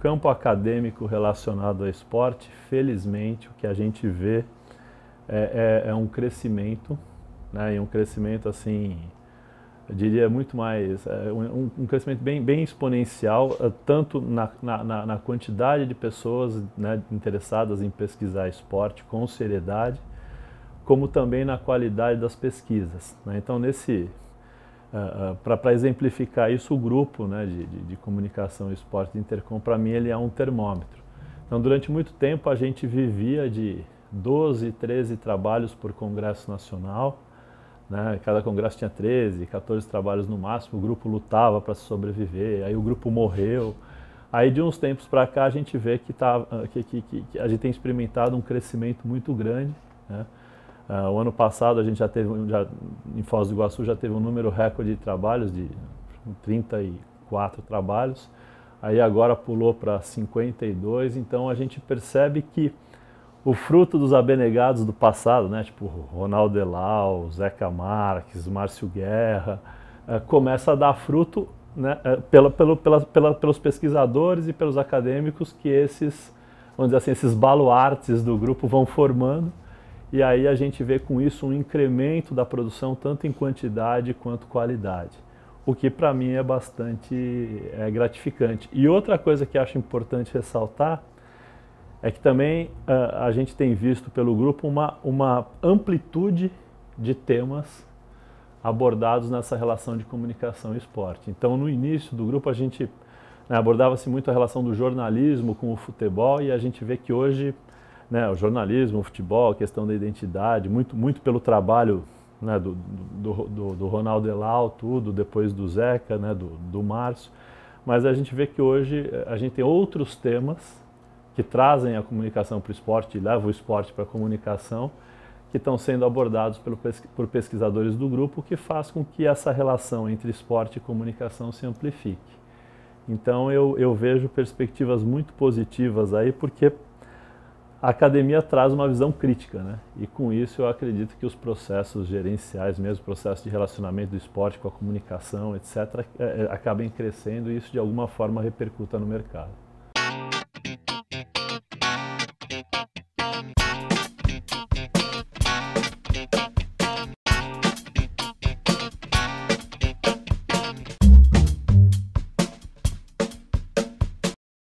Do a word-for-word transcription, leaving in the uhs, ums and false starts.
campo acadêmico relacionado ao esporte, felizmente, o que a gente vê é, é, é um crescimento, né, e um crescimento assim, eu diria muito mais, é, um, um crescimento bem, bem exponencial, tanto na, na, na quantidade de pessoas, né, interessadas em pesquisar esporte com seriedade, como também na qualidade das pesquisas, né. Então, nesse, uh, uh, para exemplificar isso, o grupo, né, de, de, de comunicação e esporte de Intercom, para mim, ele é um termômetro. Então, durante muito tempo, a gente vivia de doze, treze trabalhos por congresso nacional, né? Cada congresso tinha treze, quatorze trabalhos no máximo, o grupo lutava para sobreviver, aí o grupo morreu. Aí de uns tempos para cá a gente vê que, tá, que, que, que a gente tem experimentado um crescimento muito grande, né? Uh, o ano passado a gente já teve, já, em Foz do Iguaçu já teve um número recorde de trabalhos, de trinta e quatro trabalhos, aí agora pulou para cinquenta e dois, então a gente percebe que o fruto dos abnegados do passado, né, tipo Ronaldo Elau, Zeca Marques, Márcio Guerra, eh, começa a dar fruto, né, eh, pela, pelo, pela, pela, pelos pesquisadores e pelos acadêmicos que esses, vamos dizer assim, esses baluartes do grupo vão formando, e aí a gente vê com isso um incremento da produção tanto em quantidade quanto qualidade, o que para mim é bastante é, gratificante. E outra coisa que acho importante ressaltar é que também uh, a gente tem visto pelo grupo uma, uma amplitude de temas abordados nessa relação de comunicação e esporte. Então, no início do grupo, a gente, né, abordava-se muito a relação do jornalismo com o futebol, e a gente vê que hoje, né, o jornalismo, o futebol, a questão da identidade, muito, muito pelo trabalho, né, do, do, do, do Ronaldo Elau, tudo, depois do Zeca, né, do, do Márcio, mas a gente vê que hoje a gente tem outros temas que trazem a comunicação para o esporte, e levam o esporte para a comunicação, que estão sendo abordados pelo, por pesquisadores do grupo, o que faz com que essa relação entre esporte e comunicação se amplifique. Então eu, eu vejo perspectivas muito positivas aí, porque a academia traz uma visão crítica, né? E com isso eu acredito que os processos gerenciais, mesmo processos de relacionamento do esporte com a comunicação, etcétera, é, é, acabem crescendo, e isso de alguma forma repercuta no mercado.